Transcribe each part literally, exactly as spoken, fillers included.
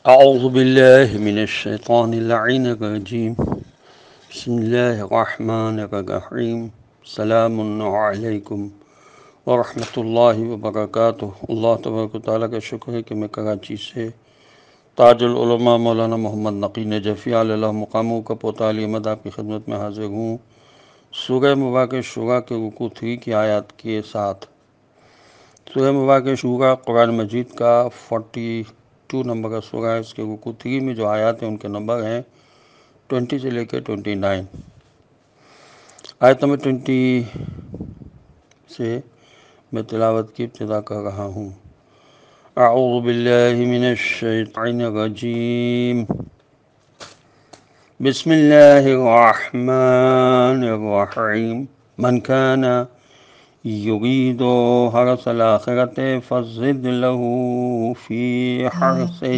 أعوذ بالله من الشيطان اللعين الرجيم بسم الله الرحمن الرحيم السلام علیکم ورحمۃ اللہ وبرکاتہ۔ اللہ تبارک و تعالیٰ کا شکر ہے کہ میں کراچی سے تاج العلماء مولانا محمد نقی نجفی علیہ اللہ مقاموں کا پوتا علی احمد آپ کی خدمت میں حاضر ہوں۔ سورہ مبارکہ شورا کے رکوع تھری کی آیات کے ساتھ۔ سورہ مبارکہ شورا قرآن مجید کا فورٹی ٹو نمبر کا سورہ ہے۔ اس کے رکوع تھری میں جو آیات ہیں ان کے نمبر ہیں ٹوینٹی سے لے کے ٹوینٹی نائن۔ آیت نمبر ٹوینٹی سے میں تلاوت کی ابتدا کر رہا ہوں۔ اعوذ باللہ من الشیطان الرجیم، بسم اللہ الرحمن الرحیم۔ من کان یرید حرث الآخرۃ فزد له فی حرثہ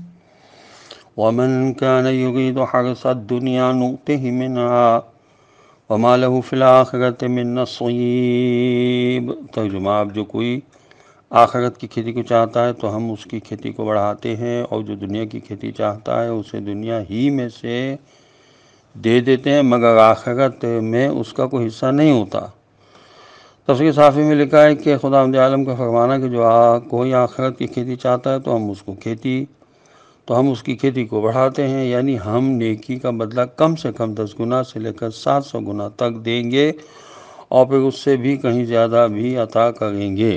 ومن کان یرید حرث الدنیا نؤتہ منہا وما له فی الآخرۃ من نصیب۔ ترجمہ: اب جو کوئی آخرت کی کھیتی کو چاہتا ہے تو ہم اس کی کھیتی کو بڑھاتے ہیں، اور جو دنیا کی کھیتی چاہتا ہے اسے دنیا ہی میں سے دے دیتے ہیں، مگر آخرت میں اس کا کوئی حصہ نہیں ہوتا۔ تفسیر صافی میں لکھا ہے کہ خداوند عالم کا فرمانا کہ جو کوئی آخرت کی کھیتی چاہتا ہے تو ہم اس کو کھیتی تو ہم اس کی کھیتی کو بڑھاتے ہیں، یعنی ہم نیکی کا بدلہ کم سے کم دس گنا سے لے کر سات سو گنا تک دیں گے، اور پھر اس سے بھی کہیں زیادہ بھی عطا کریں گے۔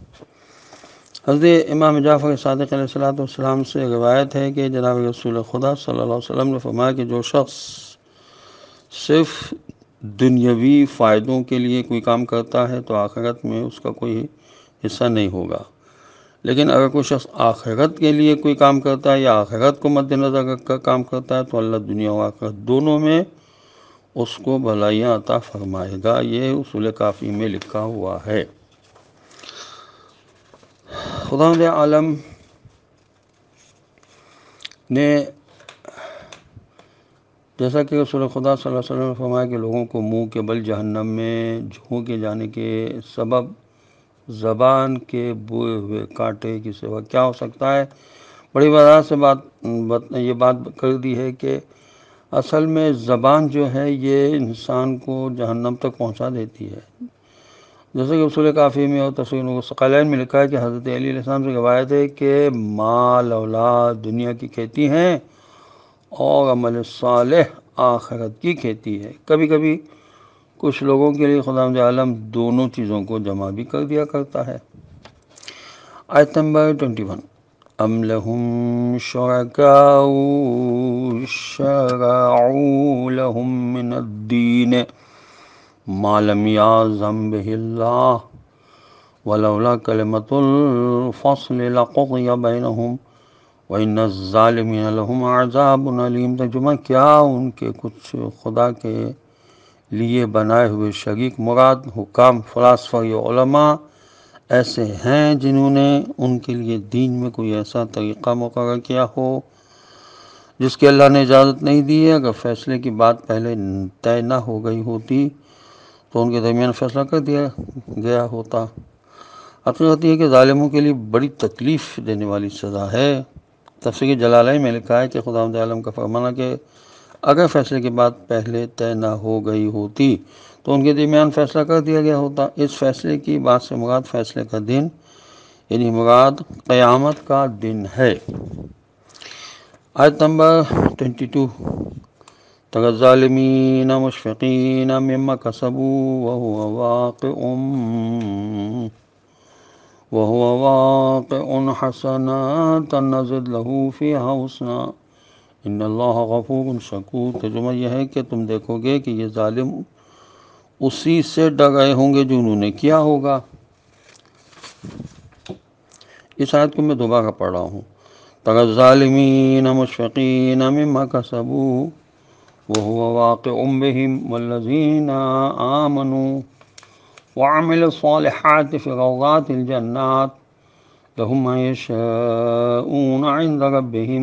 حضرت امام جعفر صادق علیہ الصلوۃ والسلام سے روایت ہے کہ جناب رسول خدا صلی اللہ علیہ وسلم نے فرمایا کہ جو شخص صرف دنیاوی فائدوں کے لیے کوئی کام کرتا ہے تو آخرت میں اس کا کوئی حصہ نہیں ہوگا، لیکن اگر کوئی شخص آخرت کے لیے کوئی کام کرتا ہے یا آخرت کو مد نظر رکھ کر کام کرتا ہے تو اللہ دنیا و آخرت دونوں میں اس کو بھلائیاں عطا فرمائے گا۔ یہ اصول کافی میں لکھا ہوا ہے۔ خداوند عالم نے جیسا کہ رسول خدا صلی اللہ علیہ وسلم نے فرمایا کہ لوگوں کو منہ کے بل جہنم میں جھونکے جانے کے سبب زبان کے بوئے ہوئے کانٹے کی سوا کیا ہو سکتا ہے۔ بڑی وضاحت سے بات یہ بات کر دی ہے کہ اصل میں زبان جو ہے یہ انسان کو جہنم تک پہنچا دیتی ہے، جیسے کہ اصول کافی میں اور تفسیر ثقلین میں لکھا ہے کہ حضرت علی علیہ السلام سے روایت ہے کہ مال اولاد دنیا کی کھیتی ہیں اور عمل صالح آخرت کی کھیتی ہے۔ کبھی کبھی کچھ لوگوں کے لیے خداوند عالم دونوں چیزوں کو جمع بھی کر دیا کرتا ہے۔ آیت نمبر ٹوینٹی ون، ام لہم شرکاء شرعوا لہم من الدین ما لم یأذن بہ اللہ ولولا کلمۃ الفصل لقضی بینہم وَإِنَّ الظَّالِمِينَ لَهُمْ عَذَابٌ أَلِيمٌ۔ ترجمہ: کیا ان کے کچھ خدا کے لیے بنائے ہوئے شریک مراد حکام، فلاسفہ یا علماء ایسے ہیں جنہوں نے ان کے لیے دین میں کوئی ایسا طریقہ مقرر کیا ہو جس کی اللہ نے اجازت نہیں دی ہے۔ اگر فیصلے کی بات پہلے طے نہ ہو گئی ہوتی تو ان کے درمیان فیصلہ کر دیا گیا ہوتا۔ حقیقت یہ ہے کہ ظالموں کے لیے بڑی تکلیف دینے والی سزا ہے۔ تفسیر جلالین میں لکھا ہے کہ خداوند عالم کا فرمانا کہ اگر فیصلے کی بات پہلے طے نہ ہو گئی ہوتی تو ان کے درمیان فیصلہ کر دیا گیا ہوتا۔ اس فیصلے کی بات سے مراد فیصلے کا دن یعنی مراد قیامت کا دن ہے۔ آیت نمبر ٹوینٹی ٹو، تری الظالمین مشفقین مما کسبوا وهو واقع وَهُوَ وَاقِعٌ حَسَنَاتً نَزِدْ لَهُ فِيهَا حُسْنًا إِنَّ اللَّهَ غَفُورٌ شَكُورٌ۔ ترجمہ یہ ہے کہ تم دیکھو گے کہ یہ ظالم اسی سے ڈر رہے ہوں گے جو انہوں نے کیا ہوگا۔ اس آیت کو میں دوبارہ پڑھ رہا ہوں۔ تَرَى الظَّالِمِينَ مُشْفِقِينَ مِمَّا كَسَبُوا وَهُوَ وَاقِعٌ بِهِمْ وَالَّذِينَ آمَنُوا وَعَمِلُوا الصَّالِحَاتِ فِي رَوْضَاتِ الْجَنَّاتِ لَهُم مَّا يَشَاءُونَ عِندَ رَبِّهِمْ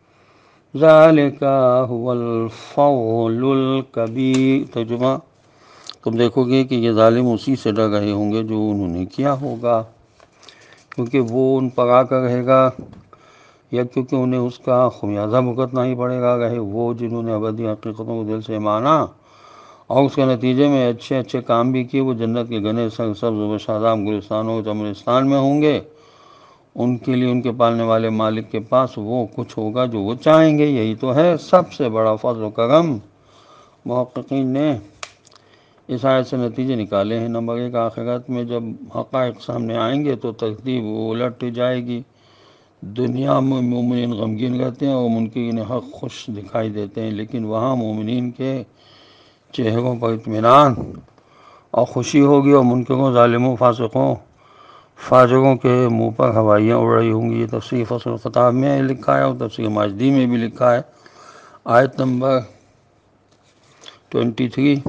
ذَلِكَ هُوَ الْفَضْلُ الْكَبِيرُ۔ ترجمہ: تم دیکھو گے کہ یہ ظالم اسی سے ڈر رہے ہوں گے جو انہوں نے کیا ہوگا، کیونکہ وہ ان پر آ کر رہے گا یا کیونکہ انہیں اس کا خمیازہ بھگتنا ہی پڑے گا، رہے وہ جنہوں نے ابدی حقیقتوں کو دل سے مانا اور اس کے نتیجے میں اچھے اچھے کام بھی کیے، وہ جنت کے گھنے سر سبز و شاداب گلستانوں چمنستان میں ہوں گے۔ ان کے لیے ان کے پالنے والے مالک کے پاس وہ کچھ ہوگا جو وہ چاہیں گے۔ یہی تو ہے سب سے بڑا فضل و کرم۔ محققین نے اس آیت سے نتیجے نکالے ہیں۔ نمبر ایک، آخرت میں جب حقائق سامنے آئیں گے تو ترتیب الٹ جائے گی۔ دنیا میں مومنین غمگین رہتے ہیں اور منکرین حق خوش دکھائی دیتے ہیں، لیکن وہاں مومنین کے چہروں پر اطمینان اور خوشی ہوگی، اور منکروں، ظالموں، فاسقوں، فاجروں کے منہ پر ہوائیاں اڑ رہی ہوں گی۔ یہ تفسیر فصل الخطاب میں لکھا ہے اور تفسیر ماجدی میں بھی لکھا ہے۔ آیت نمبر تیئیس،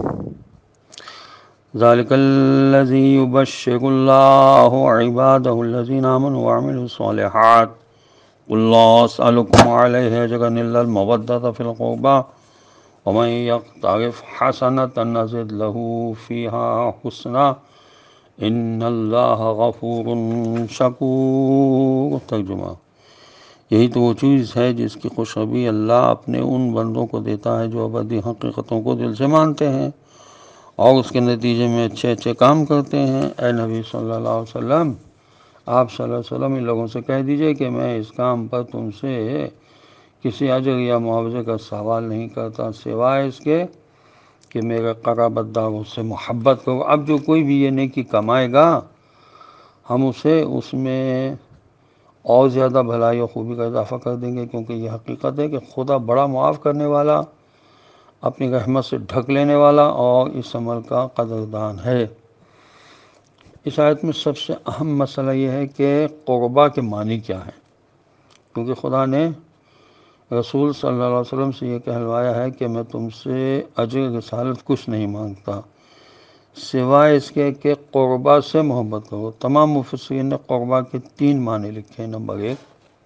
ذالک الذی یبشر اللہ عبادہ الذین آمنوا وعملوا الصالحات قل لا اسألکم علیہ اجرا الا المودۃ فی القربی ومن یقترف حسنۃ نزد لہ فیہا حسنا ان اللہ غفور شکور۔ ترجمہ، یہی تو وہ چیز ہے جس کی خوشخبری اللہ اپنے ان بندوں کو دیتا ہے جو ابدی حقیقتوں کو دل سے مانتے ہیں اور اس کے نتیجے میں اچھے اچھے کام کرتے ہیں۔ اے نبی صلی اللہ علیہ وسلم، آپ صلی اللہ علیہ وسلم ان لوگوں سے کہہ دیجئے کہ میں اس کام پر تم سے کسی اجر یا معاوضے کا سوال نہیں کرتا سوائے اس کے کہ میرے قرابت داروں سے محبت کرو۔ اب جو کوئی بھی یہ نیکی کمائے گا ہم اسے اس میں اور زیادہ بھلائی و خوبی کا اضافہ کر دیں گے، کیونکہ یہ حقیقت ہے کہ خدا بڑا معاف کرنے والا، اپنی رحمت سے ڈھک لینے والا اور اس عمل کا قدردان ہے۔ اس آیت میں سب سے اہم مسئلہ یہ ہے کہ قربہ کے معنی کیا ہے، کیونکہ خدا نے رسول صلی اللہ علیہ وسلم سے یہ کہلوایا ہے کہ میں تم سے اجر رسالت کچھ نہیں مانگتا سوائے اس کے کہ قربہ سے محبت کرو۔ تمام مفسرین نے قربہ کے تین معنی لکھے ہیں۔ نمبر ایک،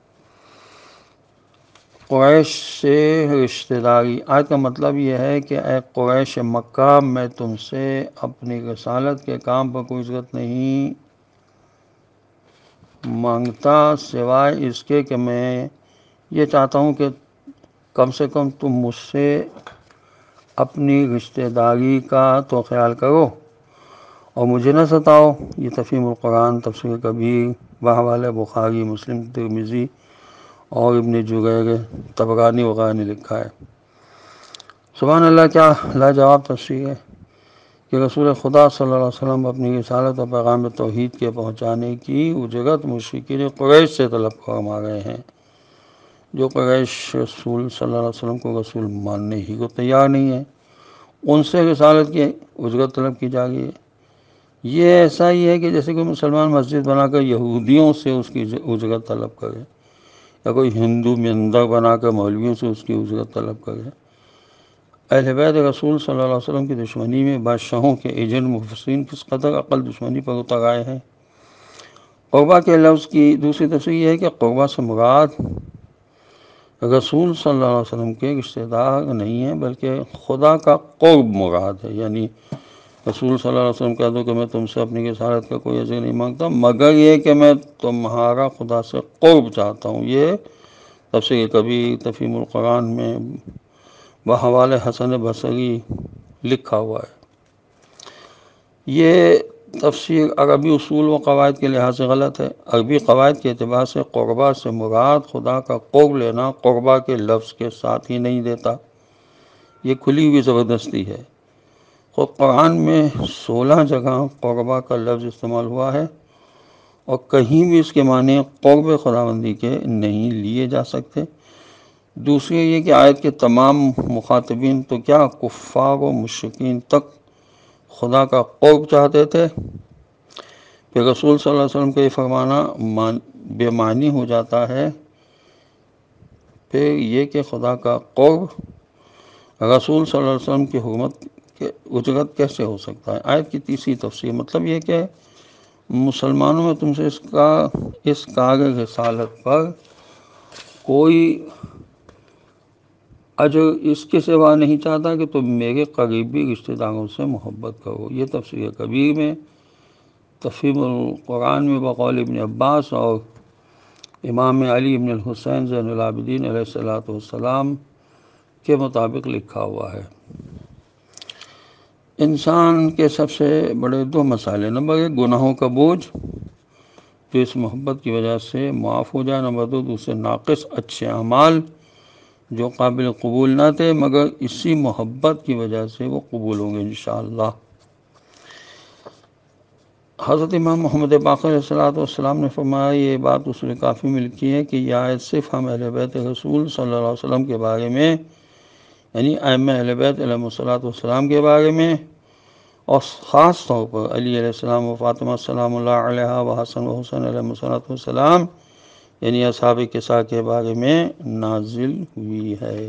قریش سے رشتہ داری۔ آیت کا مطلب یہ ہے کہ اے قریش مکہ، میں تم سے اپنی رسالت کے کام پر کوئی اجرت نہیں مانگتا سوائے اس کے کہ میں یہ چاہتا ہوں کہ کم سے کم تم مجھ سے اپنی رشتہ داری کا تو خیال کرو اور مجھے نہ ستاؤ۔ یہ تفہیم القرآن تفسیر کبیر بحوالہ بخاری، مسلم، ترمذی اور ابن جریر طبرانی وغیرہ نے لکھا ہے۔ سبحان اللہ، کیا لاجواب تفسیر ہے کہ رسول خدا صلی اللہ علیہ وسلم اپنی رسالت اور پیغام توحید کے پہنچانے کی اجرت مشرکین قریش سے طلب فرما رہے ہیں، جو قریش رسول صلی اللہ علیہ وسلم کو رسول ماننے ہی کو تیار نہیں ہے، ان سے رسالت کی اجرت طلب کی جا رہی ہے۔ یہ ایسا ہی ہے کہ جیسے کوئی مسلمان مسجد بنا کر یہودیوں سے اس کی اجرت طلب کرے، یا کوئی ہندو مندر بنا کر مولویوں سے اس کی اجرت طلب کرے۔ اہل بیت رسول صلی اللہ علیہ وسلم کی دشمنی میں بادشاہوں کے ایجنٹ مفسرین کس قدر عقل دشمنی پر اتر آئے ہیں۔ قربہ کے لفظ کی دوسری تفسیر یہ ہے کہ قربہ سے مراد رسول صلی اللہ علیہ وسلم کے رشتہ دار نہیں ہیں، بلکہ خدا کا قرب مراد ہے۔ یعنی رسول صلی اللہ علیہ وسلم کہہ دو کہ میں تم سے اپنی رسالت کا کوئی اجر نہیں مانگتا مگر یہ کہ میں تمہارا خدا سے قرب چاہتا ہوں۔ یہ تفسیر کبیر تفہیم القرآن میں بحوالہ حسن بصری لکھا ہوا ہے۔ یہ تفسیر عربی اصول و قواعد کے لحاظ سے غلط ہے۔ عربی قواعد کے اعتبار سے قربہ سے مراد خدا کا قرب لینا قربہ کے لفظ کے ساتھ ہی نہیں دیتا، یہ کھلی ہوئی زبردستی ہے۔ خود قرآن میں سولہ جگہ قربہ کا لفظ استعمال ہوا ہے اور کہیں بھی اس کے معنی قرب خداوندی کے نہیں لیے جا سکتے۔ دوسری یہ کہ آیت کے تمام مخاطبین تو کیا کفار و مشرکین تک خدا کا قرب چاہتے تھے، پھر رسول صلی اللہ علیہ وسلم کا یہ فرمانا بے معنی ہو جاتا ہے۔ پھر یہ کہ خدا کا قرب رسول صلی اللہ علیہ وسلم کی حرمت کے اجرت کیسے ہو سکتا ہے۔ آیت کی تیسری تفسیر مطلب یہ کہ مسلمانوں میں تم سے اس کا اس کار رسالت پر کوئی اجر اس کے سوا نہیں چاہتا کہ تم میرے قریبی رشتہ داروں سے محبت کرو۔ یہ تفسیر کبیر میں تفہیم القرآن میں بقول ابن عباس اور امام علی بن الحسین زین العابدین علیہ الصلوۃ والسلام کے مطابق لکھا ہوا ہے۔ انسان کے سب سے بڑے دو مسائل، نمبر ایک گناہوں کا بوجھ جو اس محبت کی وجہ سے معاف ہو جائے، نمبر دو دوسرے ناقص اچھے اعمال جو قابل قبول نہ تھے مگر اسی محبت کی وجہ سے وہ قبول ہوں گے انشاءاللہ۔ حضرت امام محمد باقر علیہ الصلوۃ والسلام نے فرمایا، یہ بات اصول کافی میں لکھی ہے کہ یہ آیت صرف ہم اہل بیت رسول صلی اللہ علیہ وسلم کے بارے میں، یعنی ائمہ اہل بیت علیہم الصلوۃ والسلام کے بارے میں، اور خاص طور پر علی علیہ السلام و فاطمہ سلام اللہ علیہا و حسن و حسین علیہ الصلوۃ والسلام یعنی اصحاب کساء کے بارے میں نازل ہوئی ہے۔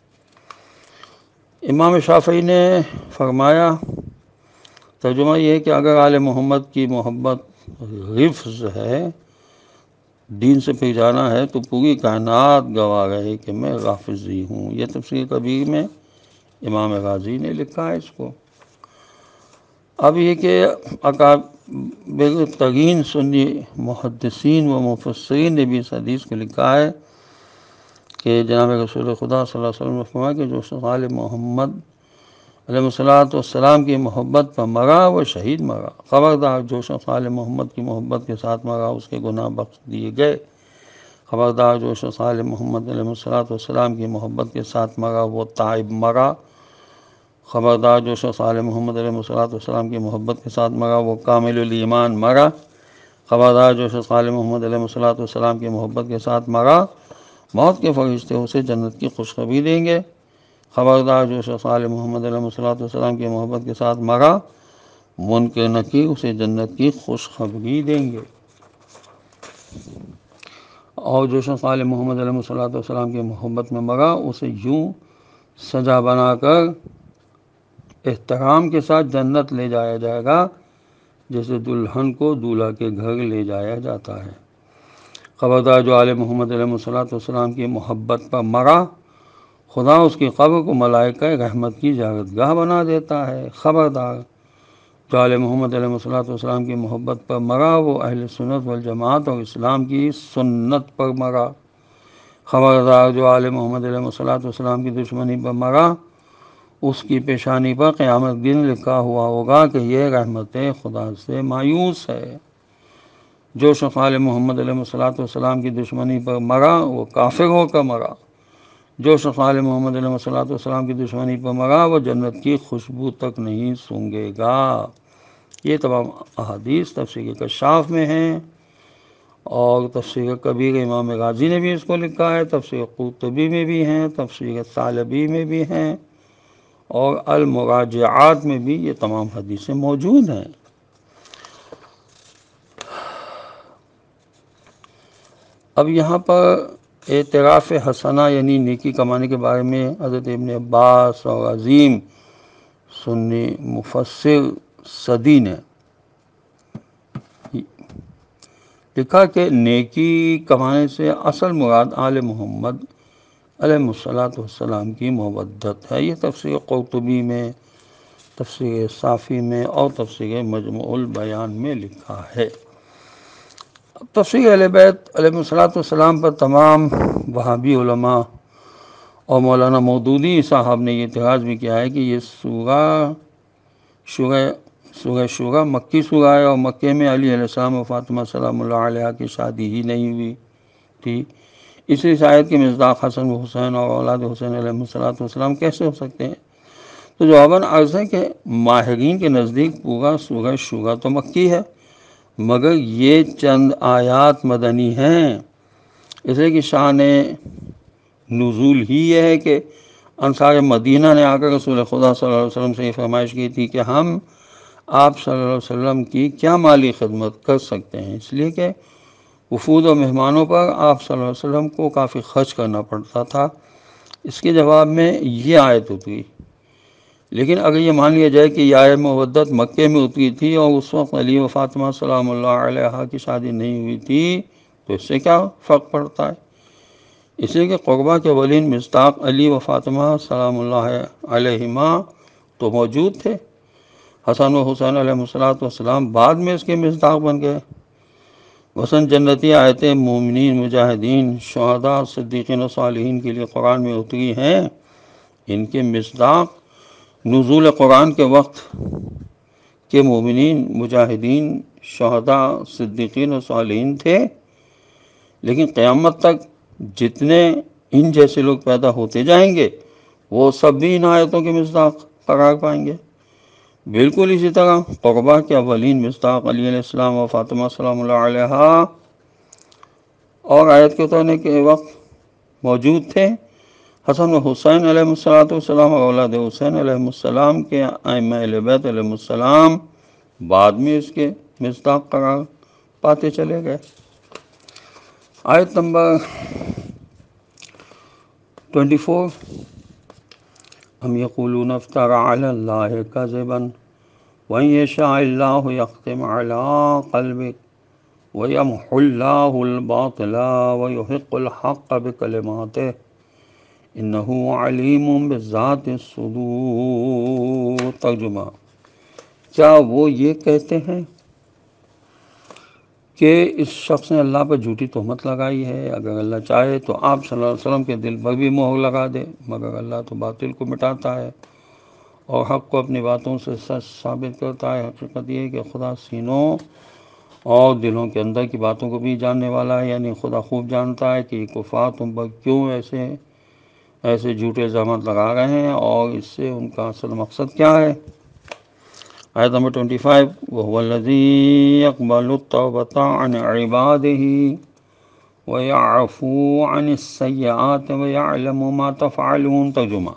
امام شافعی نے فرمایا، ترجمہ یہ ہے کہ اگر آل محمد کی محبت رفض ہے، دین سے پھر جانا ہے، تو پوری کائنات گواہ رہے کہ میں رافضی ہوں۔ یہ تفسیر کبیر میں امام غازی نے لکھا ہے اس کو۔ اب یہ کہ اکابر ترین سنی محدثین و مفسرین نے بھی اس حدیث کو لکھا ہے کہ جناب رسول خدا صلی اللہ علیہ وسلم نے فرمایا کہ جو شخص آل محمد علیہ الصلوۃ والسلام کی محبت پر مرا وہ شہید مرا۔ خبردار جو شخص آل محمد کی محبت کے ساتھ مرا اس کے گناہ بخش دیے گئے۔ خبردار جو شخص آل محمد علیہ الصلوۃ والسلام کی محبت کے ساتھ مرا وہ تائب مرا۔ خبردار جو شخص آل محمد علیہ الصلوۃ والسلام کی محبت کے ساتھ مرا وہ کامل الایمان مرا۔ خبردار جو شخص آل محمد علیہ الصلوۃ والسلام کی محبت کے ساتھ مرا، موت کے فرشتے اسے جنت کی خوشخبری دیں گے۔ خبردار جو شخص آل محمد علیہ الصلوۃ والسلام کی محبت کے ساتھ مرا، منکر نکیر اسے جنت کی خوشخبری دیں گے۔ اور جو شخص آل محمد علیہ الصلوۃ والسلام کی محبت میں مرا اسے یوں سجا بنا کر احترام کے ساتھ جنت لے جایا جائے گا جیسے دلہن کو دولہا کے گھر لے جایا جاتا ہے۔ خبردار جو آل محمد علیہ الصلوۃ والسلام کی محبت پر مرا، خدا اس کی قبر کو ملائکہ رحمت کی زیارت گاہ بنا دیتا ہے۔ خبردار جو آل محمد علیہ الصلوۃ والسلام کی محبت پر مرا وہ اہل سنت والجماعت اور اسلام کی سنت پر مرا۔ خبردار جو آل محمد علیہ الصلوۃ والسلام کی دشمنی پر مرا، اس کی پیشانی پر قیامت دن لکھا ہوا ہوگا کہ یہ رحمت خدا سے مایوس ہے۔ جو شخص آل محمد علیہ الصلوۃ والسلام کی دشمنی پر مرا وہ کافر ہو کر مرا۔ جو شخص آل محمد علیہ الصلوۃ والسلام کی دشمنی پر مرا وہ جنت کی خوشبو تک نہیں سونگھے گا۔ یہ تمام احادیث تفسیر کشاف میں ہیں، اور تفسیر کبیر امام غازی نے بھی اس کو لکھا ہے، تفسیر قرطبی میں بھی ہیں، تفسیر ثعلبی میں بھی ہیں، اور المراجعات میں بھی یہ تمام حدیثیں موجود ہیں۔ اب یہاں پر اعتراف حسنہ یعنی نیکی کمانے کے بارے میں حضرت ابن عباس اور عظیم سنی مفسر صدی نے لکھا کہ نیکی کمانے سے اصل مراد آل محمد علیہ الصلوۃ والسلام کی مودت ہے۔ یہ تفسیر قرطبی میں، تفسیر صافی میں اور تفسیر مجموع البیان میں لکھا ہے۔ تفسیر اہل بیت علیہ الصلوۃ والسلام پر تمام وہابی علماء اور مولانا مودودی صاحب نے یہ اعتراض بھی کیا ہے کہ یہ سورہ شورہ سورہ شورہ مکی سورہ ہے، اور مکے میں علی علیہ السلام و فاطمہ سلام اللہ علیہ کی شادی ہی نہیں ہوئی تھی، اس لیے آیت کے مصداق حسن و حسین اور اولاد حسین علیہ الصلوۃ والسلام کیسے ہو سکتے ہیں؟ تو جواباً عرض ہے کہ ماہرین کے نزدیک پورا سورہ شورہ تو مکی ہے، مگر یہ چند آیات مدنی ہیں، اس لیے کہ شان نزول ہی یہ ہے کہ انصار مدینہ نے آ کر رسول خدا صلی اللہ علیہ وسلم سے یہ فرمائش کی تھی کہ ہم آپ صلی اللہ علیہ وسلم کی کیا مالی خدمت کر سکتے ہیں، اس لیے کہ وفود و مہمانوں پر آپ صلی اللہ علیہ وسلم کو کافی خرچ کرنا پڑتا تھا۔ اس کے جواب میں یہ آیت اتری۔ لیکن اگر یہ مان لیا جائے کہ یہ آیت مودت مکے میں اتری تھی اور اس وقت علی و فاطمہ سلام اللہ علیہ کی شادی نہیں ہوئی تھی تو اس سے کیا فرق پڑتا ہے؟ اس لیے کہ قربہ کے اولین مصداق علی و فاطمہ سلام اللہ علیہما تو موجود تھے، حسن و حسین علیہ الصلوۃ والسلام بعد میں اس کے مصداق بن گئے۔ وسن جنتی آیتیں مومنین، مجاہدین، شہداء، صدیقین و صالحین کے لیے قرآن میں اتری ہیں، ان کے مصداق نزول قرآن کے وقت کے مومنین، مجاہدین، شہداء، صدیقین و صالحین تھے، لیکن قیامت تک جتنے ان جیسے لوگ پیدا ہوتے جائیں گے وہ سب بھی ان آیتوں کے مصداق قرار پائیں گے۔ بالکل اسی طرح قربا کے اولین مصداق علی علیہ السلام و فاطمہ سلام اللہ علیہا اور آیت کے اترنے کے وقت موجود تھے۔ حسن و حسین علیہ الصلوۃ والسلام اور اولاد حسین علیہ السلام کے ائمہ اہل بیت علیہ السلام بعد میں اس کے مصداق قرار پاتے چلے گئے۔ آیت نمبر چوبیس، ام یقولون افترى علی اللہ کذبا وَإِن يَشَاءِ اللَّهُ يَخْتِمْ عَلَىٰ قَلْبِكَ وَيَمْحُ اللَّهُ الْبَاطِلَ وَيُحِقُّ الْحَقَّ بِكَلِمَاتِهِ إِنَّهُ عَلِيمٌ بِذَاتِ الصُّدُورِ۔ ترجمہ: کیا وہ یہ کہتے ہیں کہ اس شخص نے اللہ پر جھوٹی تہمت لگائی ہے؟ اگر اللہ چاہے تو آپ صلی اللہ علیہ وسلم کے دل پر بھی مہر لگا دے، مگر اللہ تو باطل کو مٹاتا ہے اور حق کو اپنی باتوں سے سچ ثابت کرتا ہے۔ حقیقت یہ ہے کہ خدا سینوں اور دلوں کے اندر کی باتوں کو بھی جاننے والا ہے، یعنی خدا خوب جانتا ہے کہ یہ کفار تم پر کیوں ایسے ایسے جھوٹے الزامات لگا رہے ہیں اور اس سے ان کا اصل مقصد کیا ہے۔ آیت نمبر پچیس، وَهُوَ الَّذِي يَقْبَلُ التَّوْبَةَ عَنْ عِبَادِهِ وَيَعْفُو عَنِ السَّيِّئَاتِ وَيَعْلَمُ مَا تَفْعَلُونَ۔ ترجمہ: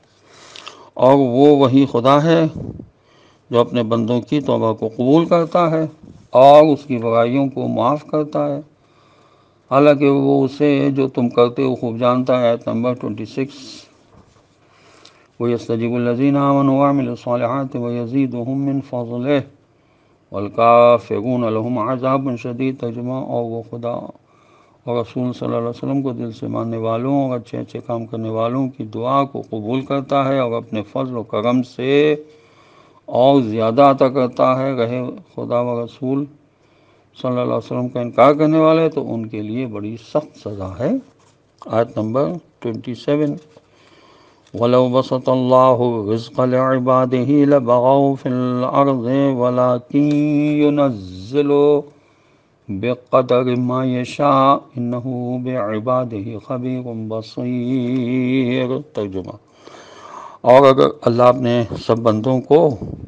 اور وہ وہی خدا ہے جو اپنے بندوں کی توبہ کو قبول کرتا ہے اور اس کی برائیوں کو معاف کرتا ہے، حالانکہ وہ اسے جو تم کرتے ہو خوب جانتا ہے۔ آیت نمبر چھبیس، وَيَسْتَجِيبُ الَّذِينَ آمَنُوا وَعَمِلُوا الصَّالِحَاتِ وَيَزِيدُهُم مِّن فَضْلِهِ وَالْكَافِرُونَ لَهُمْ عَذَابٌ شَدِيدٌ۔ ترجمہ: اور وہ خدا اور رسول صلی اللہ علیہ وسلم کو دل سے ماننے والوں اور اچھے اچھے کام کرنے والوں کی دعا کو قبول کرتا ہے اور اپنے فضل و کرم سے اور زیادہ عطا کرتا ہے۔ رہے خدا و رسول صلی اللہ علیہ وسلم کا انکار کرنے والے تو ان کے لیے بڑی سخت سزا ہے۔ آیت نمبر سبائیس، وَلَوْ بَسَطَ اللَّهُ الرِّزْقَ لِعِبَادِهِ لَبَغَوْا فِي الْأَرْضِ وَلَٰكِن يُنَزِّلُ بِقَدَرٍ مَّا يَشَاءُ إِنَّهُ بِعِبَادِهِ خَبِيرٌ بَصِيرٌ۔ ترجمہ: اور اگر اللہ اپنے سب بندوں کو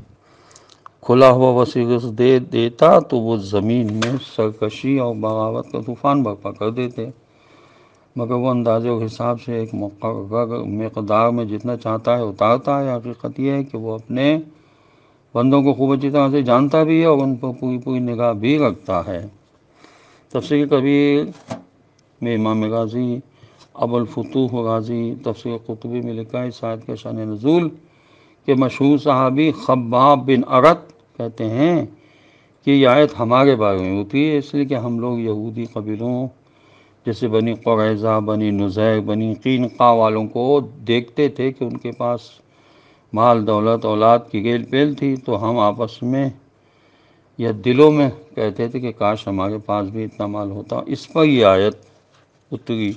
کھلا ہوا وسیع رزق دے دیتا تو وہ زمین میں سرکشی اور بغاوت کا طوفان برپا کر دیتے، مگر وہ اندازے اور حساب سے ایک مقرر مقدار میں جتنا چاہتا ہے اتارتا ہے۔ حقیقت یہ ہے کہ وہ اپنے بندوں کو خوب اچھی طرح سے جانتا بھی ہے اور ان پر پوری پوری نگاہ بھی رکھتا ہے۔ تفسیر کبیر میں امام غازی ابو الفتوح غازی تفسیر قرطبی میں لکھا ہے، اس آیت کا شان نزول کہ مشہور صحابی خباب بن ارت کہتے ہیں کہ یہ آیت ہمارے بارے میں ہوتی ہے، اس لیے کہ ہم لوگ یہودی قبیلوں جیسے بنی قریظہ، بنی نذیر، بنی قینقاع والوں کو دیکھتے تھے کہ ان کے پاس مال دولت اولاد کی گیل پیل تھی، تو ہم آپس میں یا دلوں میں کہتے تھے کہ کاش ہمارے پاس بھی اتنا مال ہوتا۔ اس پر یہ آیت اتری۔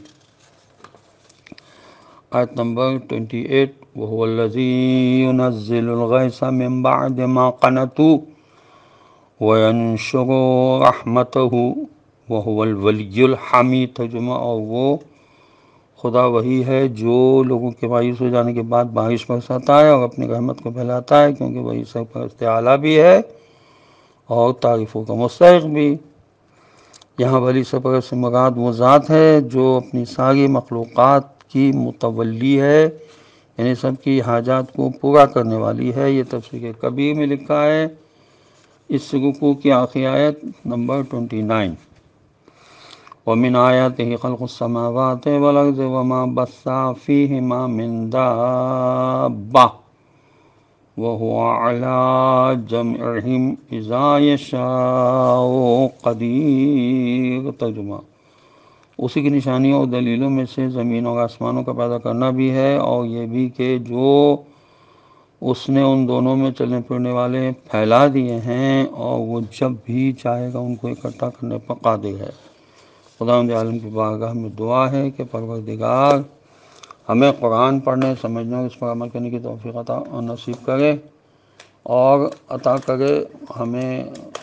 آیت نمبر اٹھائیس، وَهُوَ الَّذِي يُنَزِّلُ الْغَيْثَ مِن بَعْدِ مَا قَنَطُوا وَيَنشُرُ رَحْمَتَهُ وَهُوَ الْوَلِيُّ الْحَمِيدُ۔ ترجمہ: اور وہ خدا وہی ہے جو لوگوں کے مایوس ہو جانے کے بعد بارش برساتا ہے اور اپنی رحمت کو پھیلاتا ہے، کیونکہ وہی سرپرست اعلیٰ بھی ہے اور تعریفوں کا مستحق بھی۔ یہاں ولی سرپرست سے مراد وہ ذات ہے جو اپنی ساری مخلوقات کی متولی ہے، یعنی سب کی حاجات کو پورا کرنے والی ہے۔ یہ تفسیر کبیر میں لکھا ہے، اس رکوع کی آخری آیت نمبر انیس، وَمِنْ آيَاتِهِ خَلْقُ السَّمَاوَاتِ وَالْأَرْضِ وَمَا بَثَّ فِيهِمَا مِنْ دَابَّةٍ وَهُوَ عَلَىٰ جَمْعِهِمْ إِذَا يَشَاءُ قَدِيرٌ۔ ترجمہ: اسی کی نشانیوں اور دلیلوں میں سے زمین اور آسمانوں کا پیدا کرنا بھی ہے، اور یہ بھی کہ جو اس نے ان دونوں میں چلنے پھرنے والے پھیلا دیے ہیں، اور وہ جب بھی چاہے گا ان کو اکٹھا کرنے پر قادر ہے۔ خداوند عالم کی بارگاہ میں دعا ہے کہ پروردگار ہمیں قرآن پڑھنے، سمجھنے اور اس پر عمل کرنے کی توفیق عطا نصیب کرے، اور عطا کرے ہمیں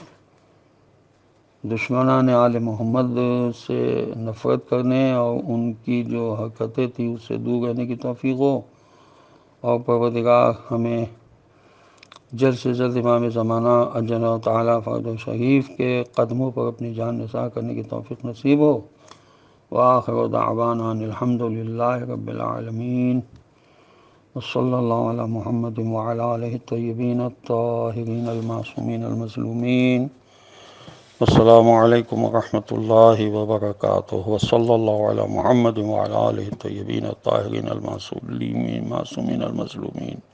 دشمنان آل محمد سے نفرت کرنے اور ان کی جو حرکتیں تھیں اس سے دور رہنے کی توفیق ہو، اور پروردگار ہمیں جلد سے جلد امام زمانہ اجل تعالیٰ فرد شریف کے قدموں پر اپنی جان نثار کرنے کی توفیق نصیب ہو۔ وآخر دعوانا ان الحمد للہ رب العالمین، وصلی اللہ علی محمد وعلی آلہ الطیبین الطاہرین المعصومین المظلومین۔ السلام علیکم ورحمۃ اللہ وبرکاتہ، وصلی اللہ علی محمد وعلی آلہ الطیبین الطاہرین المعصومین المظلومین۔